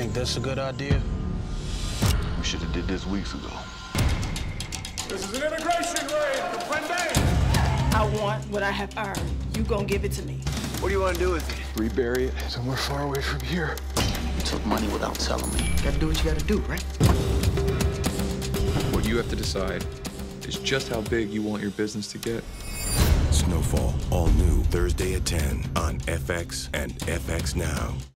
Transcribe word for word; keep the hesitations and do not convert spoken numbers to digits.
think this a good idea? We should have did this weeks ago. This is an immigration raid, comprende? I want what I have earned. You gonna give it to me. What do you want to do with it? Rebury it somewhere far away from here. You took money without telling me. You gotta do what you gotta do, right? What you have to decide is just how big you want your business to get. Snowfall, all new Thursday at ten on F X and F X Now.